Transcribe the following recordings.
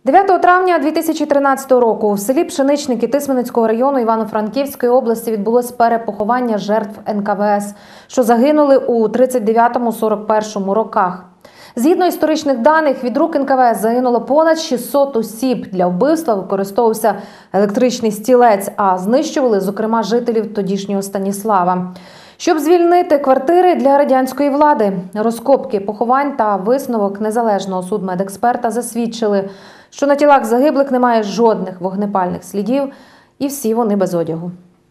9 травня 2013 року в селі Пшеничники Тисменницького району Івано-Франківської області відбулось перепоховання жертв НКВС, що загинули у 39-41 роках. Згідно історичних даних, від рук НКВС загинуло понад 600 осіб. Для вбивства використовувався електричний стілець, а знищували, зокрема, жителів тодішнього Станіслава. Щоб звільнити квартири для радянської влади, розкопки поховань та висновок незалежного судмедексперта засвідчили, що на тілах загиблих немає жодних вогнепальних слідів і всі вони без одягу.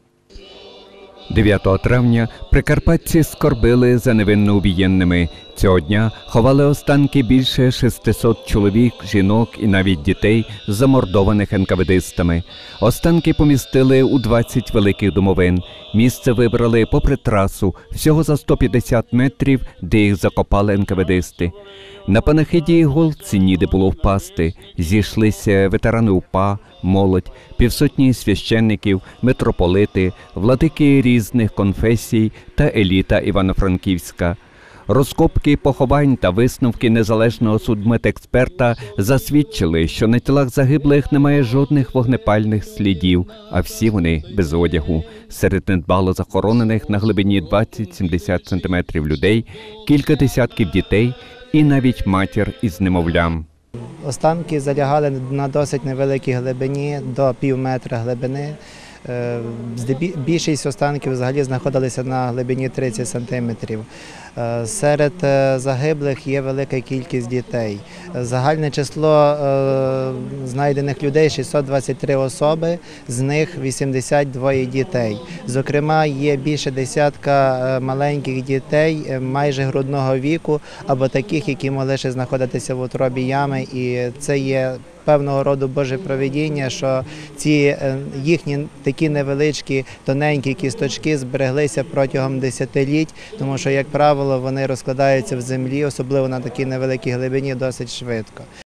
9 травня прикарпатці скорбили за невинно убієнними. Цього дня ховали останки більше 600 чоловік, жінок і навіть дітей, замордованих НКВДистами. Останки помістили у 20 великих домовин. Місце вибрали попри трасу, всього за 150 метрів, де їх закопали НКВДисти. На панахиді іголці ніде було впасти. Зійшлися ветерани УПА, молодь, півсотні священників, митрополити, владики різних конфесій та еліта Івано-Франківська. Розкопки поховань та висновки незалежного судмедексперта засвідчили, що на тілах загиблих немає жодних вогнепальних слідів, а всі вони без одягу. Серед недбало захоронених на глибині 20-70 см людей, кілька десятків дітей і навіть матір із немовлям. Останки залягали на досить невеликій глибині, до півметра глибини. Більшість останків взагалі знаходилися на глибині 30 сантиметрів. Серед загиблих є велика кількість дітей. Загальне число знайдених людей – 623 особи, з них 82 дітей. Зокрема, є більше десятка маленьких дітей майже грудного віку або таких, які могли ще знаходитися в утробі ями. І це є певного роду Боже провидіння, що ці їхні такі невеличкі, тоненькі кісточки збереглися протягом десятиліть, тому що, як правило, вони розкладаються в землі, особливо на такій невеликій глибині, досить швидко.